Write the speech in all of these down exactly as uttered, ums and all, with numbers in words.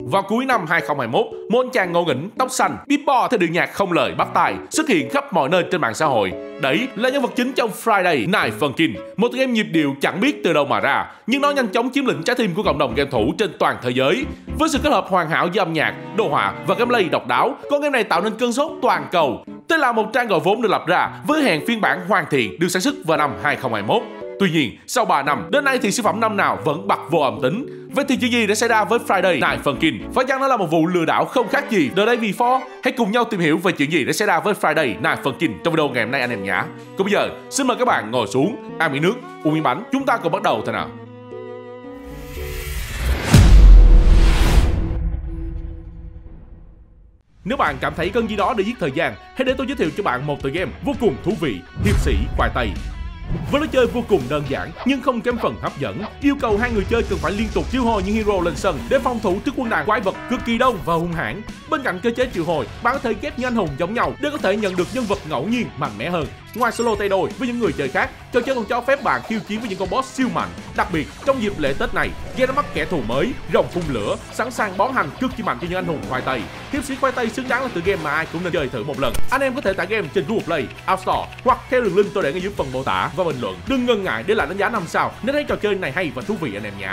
Vào cuối năm hai không hai mốt, một anh chàng ngộ nghĩnh, tóc xanh, biết bo theo điệu nhạc không lời bắt tai xuất hiện khắp mọi nơi trên mạng xã hội. Đấy là nhân vật chính trong Friday Night Funkin', một tựa game nhịp điệu chẳng biết từ đâu mà ra, nhưng nó nhanh chóng chiếm lĩnh trái tim của cộng đồng game thủ trên toàn thế giới. Với sự kết hợp hoàn hảo giữa âm nhạc, đồ họa và gameplay độc đáo, con game này tạo nên cơn sốt toàn cầu. Đây là một trang gọi vốn được lập ra với hẹn phiên bản hoàn thiện được sản xuất vào năm hai không hai mốt. Tuy nhiên, sau ba năm, đến nay thì sản phẩm năm nào vẫn bật vô âm tính. Vậy thì chuyện gì đã xảy ra với Friday Night Funkin'? Phải chăng nó là một vụ lừa đảo không khác gì The Day Before? Hãy cùng nhau tìm hiểu về chuyện gì đã xảy ra với Friday Night Funkin' trong video ngày hôm nay anh em nhé. Còn bây giờ, xin mời các bạn ngồi xuống, ăn miếng nước, uống miếng bánh, chúng ta cùng bắt đầu thôi nào. Nếu bạn cảm thấy cần gì đó để giết thời gian, hãy để tôi giới thiệu cho bạn một tựa game vô cùng thú vị, Hiệp sĩ khoai tây. Với lối chơi vô cùng đơn giản nhưng không kém phần hấp dẫn, yêu cầu hai người chơi cần phải liên tục triệu hồi những hero lên sân để phòng thủ trước quân đàn quái vật cực kỳ đông và hung hãn. Bên cạnh cơ chế triệu hồi, bạn có thể ghép những anh hùng giống nhau để có thể nhận được nhân vật ngẫu nhiên mạnh mẽ hơn. Ngoài solo tay đôi với những người chơi khác, trò chơi còn cho phép bạn khiêu chiến với những con boss siêu mạnh. Đặc biệt trong dịp lễ Tết này, game đã bắt kẻ thù mới, rồng phun lửa, sẵn sàng bón hành cực kỳ mạnh cho những anh hùng khoai tây. Hiệp sĩ khoai tây xứng đáng là tựa game mà ai cũng nên chơi thử một lần. Anh em có thể tải game trên Google Play, App Store hoặc theo đường link tôi để ngay dưới phần mô tả và bình luận. Đừng ngần ngại để lại đánh giá năm sao nếu thấy trò chơi này hay và thú vị anh em nhé.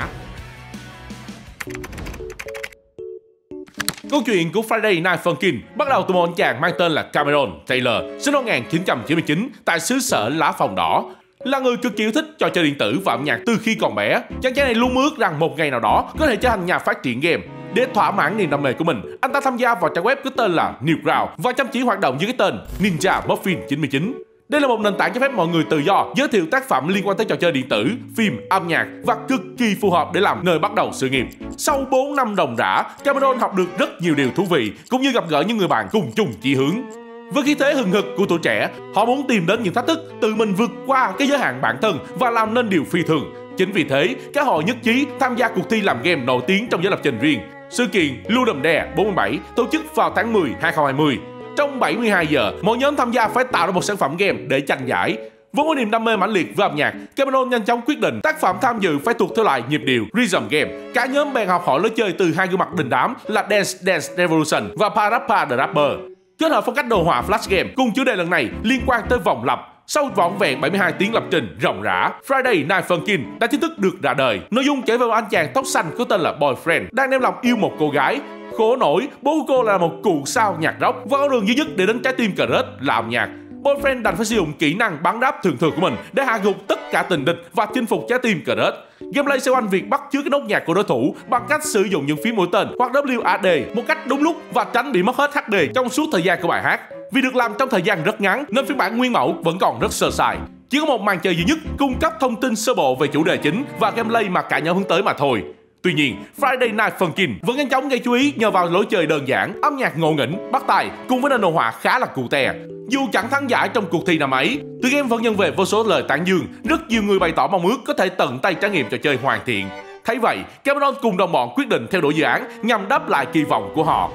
Câu chuyện của Friday Night Funkin' bắt đầu từ một anh chàng mang tên là Cameron Taylor, sinh năm một nghìn chín trăm chín mươi chín tại xứ sở lá phòng đỏ. Là người cực kỳ yêu thích trò chơi điện tử và âm nhạc từ khi còn bé, chàng trai này luôn mơ ước rằng một ngày nào đó có thể trở thành nhà phát triển game. Để thỏa mãn niềm đam mê của mình, anh ta tham gia vào trang web có tên là Newgrounds và chăm chỉ hoạt động dưới cái tên Ninja Muffin chín mươi chín. Đây là một nền tảng cho phép mọi người tự do giới thiệu tác phẩm liên quan tới trò chơi điện tử, phim, âm nhạc và cực kỳ phù hợp để làm nơi bắt đầu sự nghiệp. Sau bốn năm đồng rã, Cameron học được rất nhiều điều thú vị cũng như gặp gỡ những người bạn cùng chung chí hướng. Với khí thế hừng hực của tuổi trẻ, họ muốn tìm đến những thách thức, tự mình vượt qua cái giới hạn bản thân và làm nên điều phi thường. Chính vì thế, cả họ nhất trí tham gia cuộc thi làm game nổi tiếng trong giới lập trình riêng. Sự kiện Ludum Dare bốn mươi bảy tổ chức vào tháng mười hai không hai không. Trong bảy mươi hai giờ, mỗi nhóm tham gia phải tạo ra một sản phẩm game để tranh giải. Vốn có niềm đam mê mãnh liệt với âm nhạc, Cameron nhanh chóng quyết định tác phẩm tham dự phải thuộc thể loại nhịp điệu rhythm game. Cả nhóm bèn học hỏi lối chơi từ hai gương mặt đình đám là Dance Dance Revolution và Parappa the Rapper. Kết hợp phong cách đồ họa flash game cùng chủ đề lần này liên quan tới vòng lập. Sau vỏn vẹn bảy mươi hai tiếng lập trình rộng rã, Friday Night Funkin' đã chính thức được ra đời. Nội dung kể về một anh chàng tóc xanh có tên là Boyfriend đang đem lòng yêu một cô gái. Khổ nổi, bố của cô là một cụ sao nhạc rock và con đường duy nhất để đến trái tim crush là âm nhạc. Boyfriend đành phải sử dụng kỹ năng bắn đáp thường thường của mình để hạ gục tất cả tình địch và chinh phục trái tim crush. Gameplay xoay quanh việc bắt chước cái nốt nhạc của đối thủ bằng cách sử dụng những phím mũi tên hoặc W A D một cách đúng lúc và tránh bị mất hết H D trong suốt thời gian của bài hát. Vì được làm trong thời gian rất ngắn nên phiên bản nguyên mẫu vẫn còn rất sơ sài. Chỉ có một màn chơi duy nhất cung cấp thông tin sơ bộ về chủ đề chính và gameplay mà cả nhóm hướng tới mà thôi. Tuy nhiên, Friday Night Funkin' vẫn nhanh chóng gây chú ý nhờ vào lối chơi đơn giản, âm nhạc ngộ nghĩnh, bắt tai cùng với nền đồ họa khá là cụ tè. Dù chẳng thắng giải trong cuộc thi năm ấy, tựa game vẫn nhận về vô số lời tán dương. Rất nhiều người bày tỏ mong ước có thể tận tay trải nghiệm trò chơi hoàn thiện. Thấy vậy, Cameron cùng đồng bọn quyết định theo đuổi dự án nhằm đáp lại kỳ vọng của họ.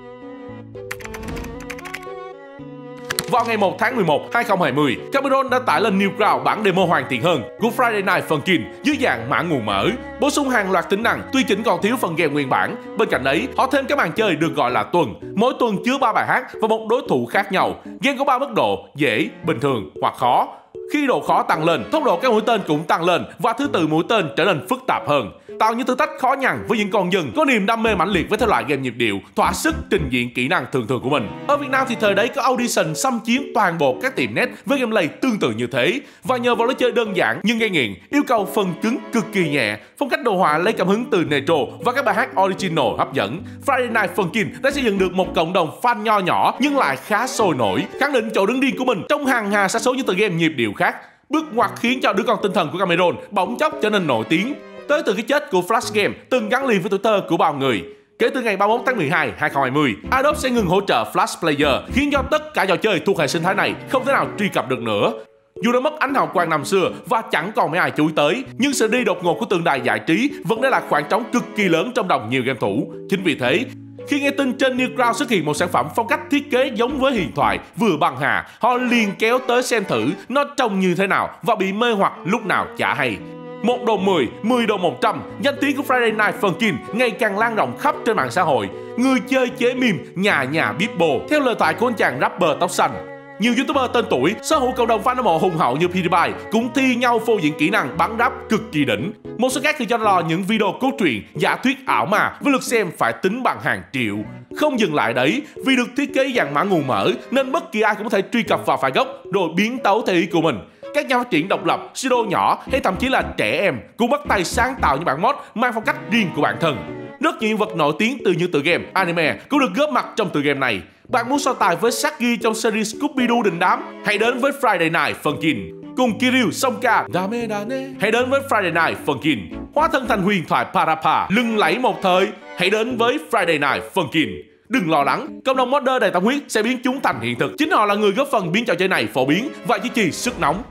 Vào ngày một tháng mười một hai không hai không, Cameron đã tải lên Newgrounds bản demo hoàn thiện hơn của Friday Night Funkin' dưới dạng mã nguồn mở, bổ sung hàng loạt tính năng tuy chỉnh còn thiếu phần game nguyên bản. Bên cạnh đấy, họ thêm các màn chơi được gọi là tuần, mỗi tuần chứa ba bài hát và một đối thủ khác nhau. Game có ba mức độ: dễ, bình thường hoặc khó. Khi độ khó tăng lên, tốc độ các mũi tên cũng tăng lên và thứ tự mũi tên trở nên phức tạp hơn, tạo những thử thách khó nhằn với những con dân có niềm đam mê mãnh liệt với thể loại game nhịp điệu, thỏa sức trình diễn kỹ năng thường thường của mình. Ở Việt Nam thì thời đấy có Audition xâm chiếm toàn bộ các tiệm net với gameplay tương tự như thế, và nhờ vào lối chơi đơn giản nhưng gây nghiện, yêu cầu phần cứng cực kỳ nhẹ, phong cách đồ họa lấy cảm hứng từ Nitro và các bài hát original hấp dẫn, Friday Night Funkin' đã xây dựng được một cộng đồng fan nho nhỏ nhưng lại khá sôi nổi, khẳng định chỗ đứng riêng của mình trong hàng hà sa số những tựa game nhịp điệu khác. Bước ngoặt khiến cho đứa con tinh thần của Cameron bỗng chốc trở nên nổi tiếng, tới từ cái chết của Flash Game từng gắn liền với tuổi thơ của bao người. Kể từ ngày ba mươi mốt tháng mười hai hai không hai không, Adobe sẽ ngừng hỗ trợ Flash Player, khiến cho tất cả trò chơi thuộc hệ sinh thái này không thể nào truy cập được nữa. Dù đã mất ánh hào quang năm xưa và chẳng còn mấy ai chú ý tới, nhưng sự đi đột ngột của tượng đài giải trí vẫn để lại khoảng trống cực kỳ lớn trong lòng nhiều game thủ. Chính vì thế, khi nghe tin trên Newgrounds xuất hiện một sản phẩm phong cách thiết kế giống với huyền thoại vừa băng hà, họ liền kéo tới xem thử nó trông như thế nào và bị mê hoặc lúc nào chả hay. một đô mười, mười đô một trăm, danh tiếng của Friday Night Funkin' ngày càng lan rộng khắp trên mạng xã hội. Người chơi chế meme, nhà nhà biết bồ, theo lời thoại của anh chàng rapper tóc xanh. Nhiều YouTuber tên tuổi, sở hữu cộng đồng fan hâm mộ hùng hậu như PewDiePie cũng thi nhau phô diễn kỹ năng bắn rap cực kỳ đỉnh. Một số khác thì cho lò những video cốt truyện, giả thuyết ảo ma với lượt xem phải tính bằng hàng triệu. Không dừng lại đấy, vì được thiết kế dạng mã nguồn mở nên bất kỳ ai cũng có thể truy cập vào file gốc rồi biến tấu theo ý của mình. Các nhà phát triển độc lập, studio nhỏ hay thậm chí là trẻ em cũng bắt tay sáng tạo những bản mod mang phong cách riêng của bản thân. Rất nhiều nhân vật nổi tiếng từ những tựa game, anime cũng được góp mặt trong tựa game này. Bạn muốn so tài với Shaggy trong series Scooby-Doo đình đám? Hãy đến với Friday Night Funkin'. Cùng Kiryu, Songka, Dame Dane. Hãy đến với Friday Night Funkin'. Hóa thân thành huyền thoại Parappa, lừng lẫy một thời. Hãy đến với Friday Night Funkin'. Đừng lo lắng, cộng đồng modder đầy tâm huyết sẽ biến chúng thành hiện thực. Chính họ là người góp phần biến trò chơi này phổ biến và duy trì sức nóng.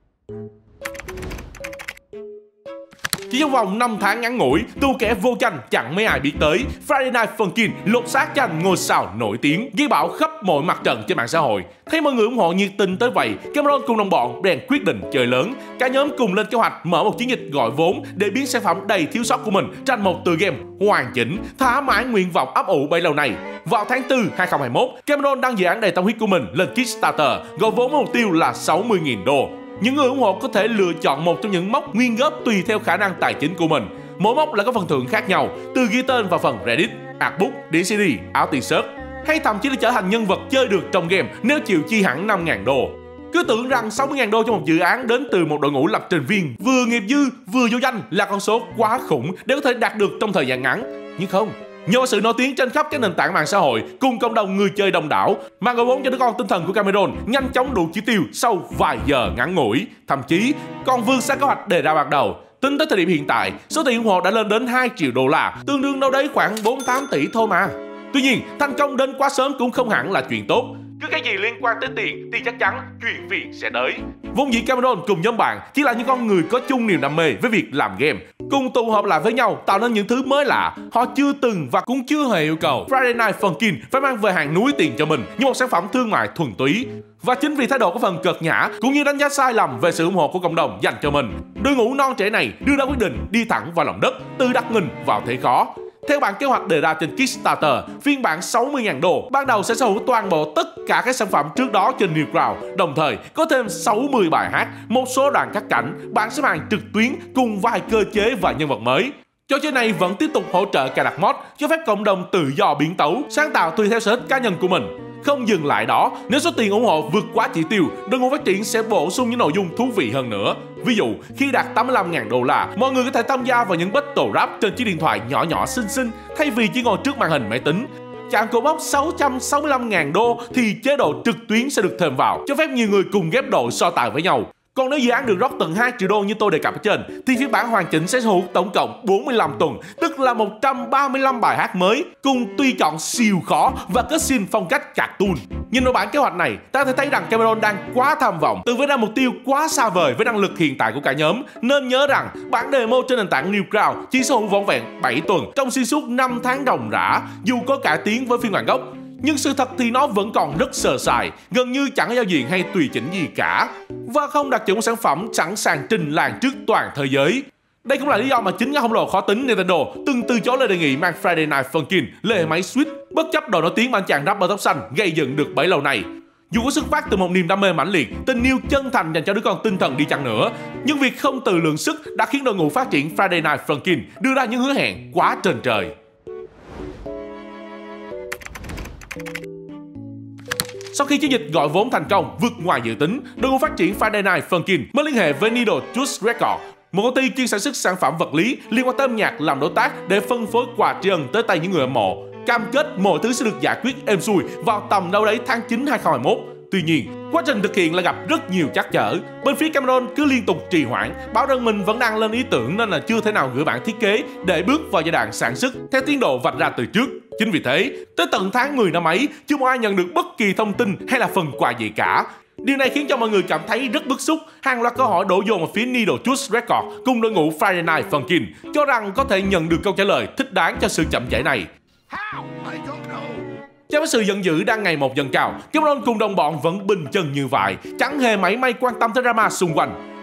Chỉ trong vòng năm tháng ngắn ngủi, tu kẻ vô tranh chẳng mấy ai biết tới, Friday Night Funkin' lột xác cho anh ngôi sao nổi tiếng, gây bão khắp mọi mặt trận trên mạng xã hội. Thấy mọi người ủng hộ nhiệt tình tới vậy, Cameron cùng đồng bọn bèn quyết định chơi lớn. Cả nhóm cùng lên kế hoạch mở một chiến dịch gọi vốn để biến sản phẩm đầy thiếu sót của mình thành một tựa game hoàn chỉnh, thỏa mãn nguyện vọng ấp ủ bấy lâu nay. Vào tháng tư hai không hai mốt, Cameron đăng dự án đầy tâm huyết của mình lên Kickstarter, gọi vốn với mục tiêu là sáu mươi nghìn đô. Những người ủng hộ có thể lựa chọn một trong những mốc nguyên góp tùy theo khả năng tài chính của mình. Mỗi mốc lại có phần thưởng khác nhau, từ ghi tên vào phần Reddit, artbook, đĩa xê đê, áo t-shirt, hay thậm chí là trở thành nhân vật chơi được trong game nếu chịu chi hẳn năm nghìn đô. Cứ tưởng rằng sáu mươi nghìn đô cho một dự án đến từ một đội ngũ lập trình viên vừa nghiệp dư vừa vô danh là con số quá khủng để có thể đạt được trong thời gian ngắn. Nhưng không, nhờ sự nổi tiếng trên khắp các nền tảng mạng xã hội cùng cộng đồng người chơi đông đảo mà gọi vốn cho đứa con tinh thần của Cameron nhanh chóng đủ chỉ tiêu sau vài giờ ngắn ngủi, thậm chí còn vượt xa kế hoạch đề ra ban đầu. Tính tới thời điểm hiện tại, số tiền ủng hộ đã lên đến hai triệu đô la, tương đương đâu đấy khoảng bốn mươi tám tỷ thôi mà. Tuy nhiên, thành công đến quá sớm cũng không hẳn là chuyện tốt. Cứ cái gì liên quan tới tiền thì chắc chắn chuyện phiền sẽ tới. Vốn dĩ Cameron cùng nhóm bạn chỉ là những con người có chung niềm đam mê với việc làm game, cùng tụ họp lại với nhau tạo nên những thứ mới lạ họ chưa từng và cũng chưa hề yêu cầu. Friday Night Funkin' phải mang về hàng núi tiền cho mình như một sản phẩm thương mại thuần túy. Và chính vì thái độ có phần cợt nhã cũng như đánh giá sai lầm về sự ủng hộ của cộng đồng dành cho mình, đội ngũ non trẻ này đưa ra quyết định đi thẳng vào lòng đất, tự đặt mình vào thế khó. Theo bản kế hoạch đề ra trên Kickstarter, phiên bản sáu mươi nghìn đô ban đầu sẽ sở hữu toàn bộ tất cả các sản phẩm trước đó trên Newgrounds, đồng thời có thêm sáu mươi bài hát, một số đoạn cắt cảnh, bảng xếp hạng trực tuyến cùng vài cơ chế và nhân vật mới. Trò chơi này vẫn tiếp tục hỗ trợ cài đặt mod, cho phép cộng đồng tự do biến tấu, sáng tạo tùy theo sở thích cá nhân của mình. Không dừng lại đó, nếu số tiền ủng hộ vượt quá chỉ tiêu, đội ngũ phát triển sẽ bổ sung những nội dung thú vị hơn nữa. Ví dụ, khi đạt tám mươi lăm nghìn đô la, mọi người có thể tham gia vào những battle rap trên chiếc điện thoại nhỏ nhỏ xinh xinh thay vì chỉ ngồi trước màn hình máy tính. Chạm cột mốc sáu trăm sáu mươi lăm nghìn đô thì chế độ trực tuyến sẽ được thêm vào, cho phép nhiều người cùng ghép đội so tài với nhau. Còn nếu dự án được rót tận hai triệu đô như tôi đề cập ở trên, thì phiên bản hoàn chỉnh sẽ sở hữu tổng cộng bốn mươi lăm tuần, tức là một trăm ba mươi lăm bài hát mới, cùng tùy chọn siêu khó và cutscene phong cách cartoon. Nhìn vào bản kế hoạch này, ta có thể thấy rằng Cameron đang quá tham vọng, tự vẽ ra mục tiêu quá xa vời với năng lực hiện tại của cả nhóm. Nên nhớ rằng bản demo trên nền tảng Newgrounds chỉ sở hữu vỏn vẹn bảy tuần trong xuyên suốt năm tháng ròng rã, dù có cải tiến với phiên bản gốc. Nhưng sự thật thì nó vẫn còn rất sơ sài, gần như chẳng có giao diện hay tùy chỉnh gì cả, và không đạt chuẩn một sản phẩm sẵn sàng trình làng trước toàn thế giới. Đây cũng là lý do mà chính nhà khổng lồ khó tính Nintendo từng từ chối lời đề nghị mang Friday Night Funkin' lên hệ máy Switch, bất chấp độ nổi tiếng mà anh chàng rapper tóc xanh gây dựng được bấy lâu nay. Dù có xuất phát từ một niềm đam mê mãnh liệt, tình yêu chân thành dành cho đứa con tinh thần đi chăng nữa, nhưng việc không tự lượng sức đã khiến đội ngũ phát triển Friday Night Funkin' đưa ra những hứa hẹn quá trên trời. Sau khi chiến dịch gọi vốn thành công vượt ngoài dự tính, đội ngũ phát triển Friday Night Funkin' mới liên hệ với Needle Juice Records, một công ty chuyên sản xuất sản phẩm vật lý liên quan tới âm nhạc, làm đối tác để phân phối quà tri ân tới tay những người hâm mộ. Cam kết mọi thứ sẽ được giải quyết êm xuôi vào tầm đâu đấy tháng chín hai không hai mốt. Tuy nhiên, quá trình thực hiện lại gặp rất nhiều trắc trở. Bên phía Cameron cứ liên tục trì hoãn, bảo rằng mình vẫn đang lên ý tưởng nên là chưa thể nào gửi bản thiết kế để bước vào giai đoạn sản xuất theo tiến độ vạch ra từ trước. Chính vì thế, tới tận tháng mười năm ấy, chưa có ai nhận được bất kỳ thông tin hay là phần quà gì cả. Điều này khiến cho mọi người cảm thấy rất bức xúc. Hàng loạt câu hỏi đổ dồn vào phía Needle Juice Records cùng đội ngũ Friday Night Funkin', cho rằng có thể nhận được câu trả lời thích đáng cho sự chậm trễ này. Cho với sự giận dữ đang ngày một dâng cao, Cameron cùng đồng bọn vẫn bình chân như vậy, chẳng hề mảy may quan tâm tới drama xung quanh.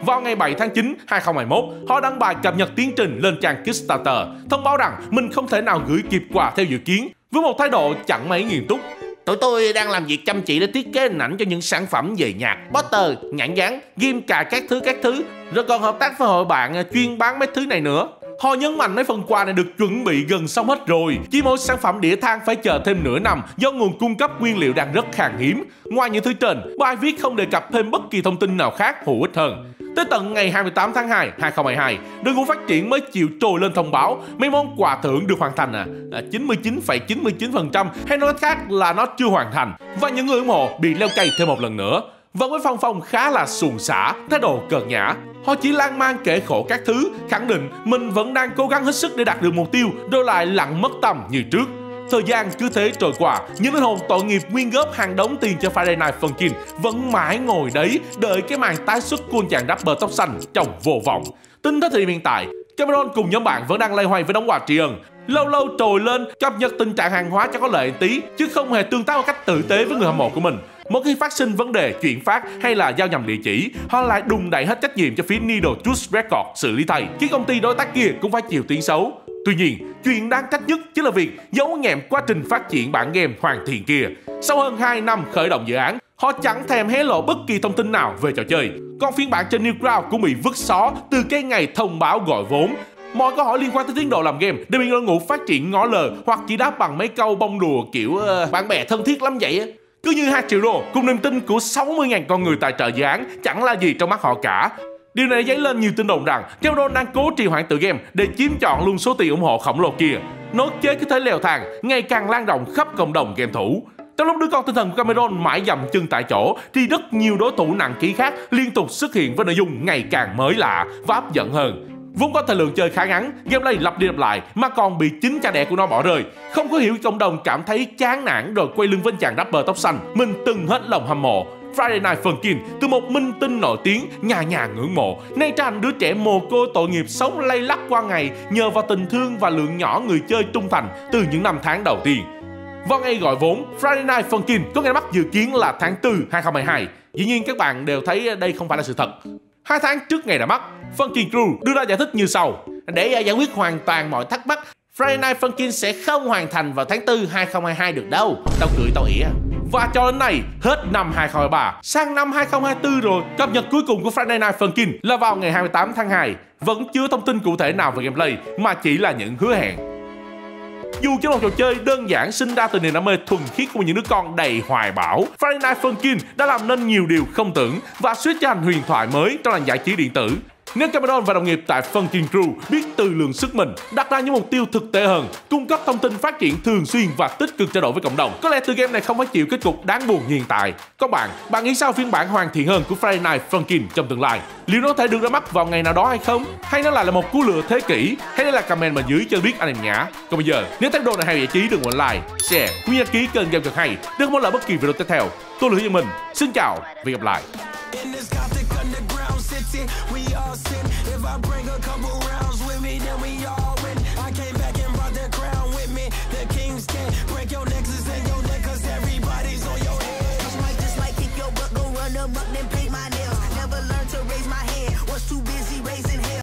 Vào ngày bảy tháng chín hai nghìn không trăm hai mươi mốt, họ đăng bài cập nhật tiến trình lên trang Kickstarter, thông báo rằng mình không thể nào gửi kịp quà theo dự kiến, với một thái độ chẳng mấy nghiêm túc. Tụi tôi đang làm việc chăm chỉ để thiết kế hình ảnh cho những sản phẩm về nhạc, poster, nhãn dán, ghim cài các thứ các thứ, rồi còn hợp tác với hội bạn chuyên bán mấy thứ này nữa. Họ nhấn mạnh mấy phần quà này được chuẩn bị gần xong hết rồi, chỉ mỗi sản phẩm đĩa than phải chờ thêm nửa năm do nguồn cung cấp nguyên liệu đang rất khan hiếm. Ngoài những thứ trên, bài viết không đề cập thêm bất kỳ thông tin nào khác hữu ích hơn. Tới tận ngày hai mươi tám tháng hai hai nghìn không trăm hai mươi hai, đội ngũ phát triển mới chịu trồi lên thông báo mấy món quà thưởng được hoàn thành à, chín mươi chín phẩy chín mươi chín phần trăm, hay nói cách khác là nó chưa hoàn thành, và những người ủng hộ bị leo cây thêm một lần nữa. Vẫn với phong phong khá là suồng sã, thái độ cợt nhã. Họ chỉ lan man kể khổ các thứ, khẳng định mình vẫn đang cố gắng hết sức để đạt được mục tiêu, rồi lại lặng mất tầm như trước. Thời gian cứ thế trôi qua, những linh hồn tội nghiệp nguyên góp hàng đống tiền cho Friday Night Funkin' vẫn mãi ngồi đấy đợi cái màn tái xuất của anh chàng rapper tóc xanh trong vô vọng. Tính tới thời điểm hiện tại, Cameron cùng nhóm bạn vẫn đang loay hoay với đống quà tri ân, lâu lâu trồi lên cập nhật tình trạng hàng hóa cho có lợi tí, chứ không hề tương tác một cách tử tế với người hâm mộ của mình. Một khi phát sinh vấn đề chuyển phát hay là giao nhầm địa chỉ, họ lại đùn đẩy hết trách nhiệm cho phía Needle Juice Records xử lý thay, khi công ty đối tác kia cũng phải chịu tiếng xấu. Tuy nhiên, chuyện đáng trách nhất chính là việc giấu nhẹm quá trình phát triển bản game hoàn thiện kia. Sau hơn hai năm khởi động dự án, họ chẳng thèm hé lộ bất kỳ thông tin nào về trò chơi. Còn phiên bản trên Newgrounds cũng bị vứt xó từ cái ngày thông báo gọi vốn. Mọi câu hỏi liên quan tới tiến độ làm game đều bị đội ngũ phát triển ngó lờ hoặc chỉ đáp bằng mấy câu bông đùa kiểu uh, bạn bè thân thiết lắm vậy. Cứ như hai triệu đô cùng niềm tin của sáu mươi nghìn con người tài trợ dự án chẳng là gì trong mắt họ cả. Điều này dấy lên nhiều tin đồn rằng Cameron đang cố trì hoãn tựa game để chiếm trọn luôn số tiền ủng hộ khổng lồ kia. Nốt chế cứ thế leo thang ngày càng lan rộng khắp cộng đồng game thủ. Trong lúc đứa con tinh thần của Cameron mãi dậm chân tại chỗ, thì rất nhiều đối thủ nặng ký khác liên tục xuất hiện với nội dung ngày càng mới lạ và hấp dẫn hơn. Vốn có thời lượng chơi khá ngắn, gameplay lặp đi lặp lại mà còn bị chính cha đẻ của nó bỏ rơi. Không có hiểu cộng đồng cảm thấy chán nản rồi quay lưng với chàng rapper tóc xanh mình từng hết lòng hâm mộ. Friday Night Funkin' từ một minh tinh nổi tiếng, nhà nhà ngưỡng mộ, nay trở thành đứa trẻ mồ côi tội nghiệp sống lay lắc qua ngày nhờ vào tình thương và lượng nhỏ người chơi trung thành từ những năm tháng đầu tiên. Vào ngày gọi vốn, Friday Night Funkin' có ngày bắt dự kiến là tháng tư hai nghìn không trăm hai mươi hai. Dĩ nhiên các bạn đều thấy đây không phải là sự thật. Hai tháng trước ngày ra mắt, Funkin' Crew đưa ra giải thích như sau. Để giải quyết hoàn toàn mọi thắc mắc, Friday Night Funkin' sẽ không hoàn thành vào tháng tư hai nghìn không trăm hai mươi hai được đâu. Tao cười tao ỉa. Và cho đến nay, hết năm hai nghìn không trăm hai mươi ba, sang năm hai nghìn không trăm hai mươi tư rồi, cập nhật cuối cùng của Friday Night Funkin' là vào ngày hai mươi tám tháng hai. Vẫn chưa thông tin cụ thể nào về gameplay, mà chỉ là những hứa hẹn. Dù cho một trò chơi đơn giản sinh ra từ niềm đam mê thuần khiết của những đứa con đầy hoài bão, Friday Night Funkin' đã làm nên nhiều điều không tưởng và suýt trở thành huyền thoại mới trong làng giải trí điện tử. Nếu Cameron và đồng nghiệp tại Funkin' Crew biết tự lượng sức mình, đặt ra những mục tiêu thực tế hơn, cung cấp thông tin phát triển thường xuyên và tích cực trao đổi với cộng đồng, có lẽ tựa game này không phải chịu kết cục đáng buồn như hiện tại. Các bạn, bạn nghĩ sao phiên bản hoàn thiện hơn của Friday Night Funkin' trong tương lai? Liệu nó có thể được ra mắt vào ngày nào đó hay không? Hay nó lại là một cú lừa thế kỷ? Hãy để lại comment bên dưới cho biết anh em nhé. Còn bây giờ, nếu thấy video này hay giải trí đừng quên like, share, cũng như đăng ký kênh Game Cực Hay để không bỏ lỡ bất kỳ video tiếp theo. Tôi là Hữu Nhân Minh, xin chào và hẹn gặp lại.